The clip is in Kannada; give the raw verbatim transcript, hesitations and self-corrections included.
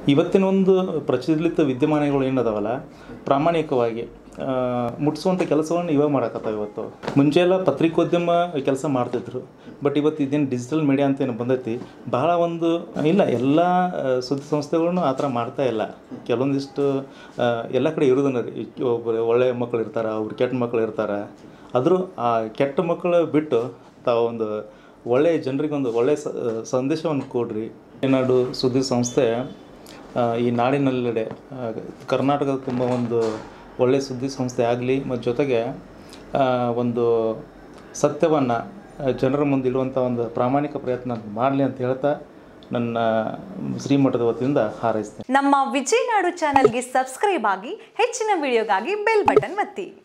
ಇವತ್ತಿನ ಒಂದು ಪ್ರಚಲಿತ ವಿದ್ಯಮಾನಗಳು ಏನದಾವಲ್ಲ ಪ್ರಾಮಾಣಿಕವಾಗಿ ಮುಟ್ಸುವಂಥ ಕೆಲಸವನ್ನು ಇವಾಗ ಮಾಡಕತ್ತಾವ. ಇವತ್ತು ಮುಂಚೆ ಎಲ್ಲ ಪತ್ರಿಕೋದ್ಯಮ ಕೆಲಸ ಮಾಡ್ತಿದ್ರು, ಬಟ್ ಇವತ್ತು ಇದೇನು ಡಿಜಿಟಲ್ ಮೀಡಿಯಾ ಅಂತ ಏನು ಬಂದೈತಿ, ಬಹಳ ಒಂದು ಇಲ್ಲ ಎಲ್ಲ ಸುದ್ದಿ ಸಂಸ್ಥೆಗಳನ್ನು ಆ ಥರ ಮಾಡ್ತಾ ಇಲ್ಲ. ಕೆಲವೊಂದಿಷ್ಟು ಎಲ್ಲ ಕಡೆ ಇರೋದನ್ನ ರೀ, ಒಬ್ಬರು ಒಳ್ಳೆಯ ಮಕ್ಕಳು ಇರ್ತಾರೆ, ಅವ್ರು ಕೆಟ್ಟ ಮಕ್ಕಳು ಇರ್ತಾರೆ. ಆದರೂ ಆ ಕೆಟ್ಟ ಮಕ್ಕಳು ಬಿಟ್ಟು ತಾವು ಒಂದು ಒಳ್ಳೆಯ ಜನರಿಗೆ ಒಂದು ಒಳ್ಳೆಯ ಸಂದೇಶವನ್ನು ಕೊಡ್ರಿ. ವಿಜಯನಾಡು ಸುದ್ದಿ ಸಂಸ್ಥೆ ಈ ನಾಡಿನೆಲ್ಲೆಡೆ ಕರ್ನಾಟಕದ ತುಂಬ ಒಂದು ಒಳ್ಳೆಯ ಸುದ್ದಿ ಸಂಸ್ಥೆ ಆಗಲಿ, ಮತ್ತು ಜೊತೆಗೆ ಒಂದು ಸತ್ಯವನ್ನು ಜನರ ಮುಂದೆ ಇಡುವಂಥ ಒಂದು ಪ್ರಾಮಾಣಿಕ ಪ್ರಯತ್ನ ಮಾಡಲಿ ಅಂತ ಹೇಳ್ತಾ ನನ್ನ ಶ್ರೀಮಠದ ವತಿಯಿಂದ ಹಾರೈಸ್ತೇನೆ. ನಮ್ಮ ವಿಜಯನಾಡು ಚಾನಲ್ಗೆ ಸಬ್ಸ್ಕ್ರೈಬ್ ಆಗಿ ಹೆಚ್ಚಿನ ವಿಡಿಯೋಗಾಗಿ ಬೆಲ್ ಬಟನ್ ಒತ್ತಿ.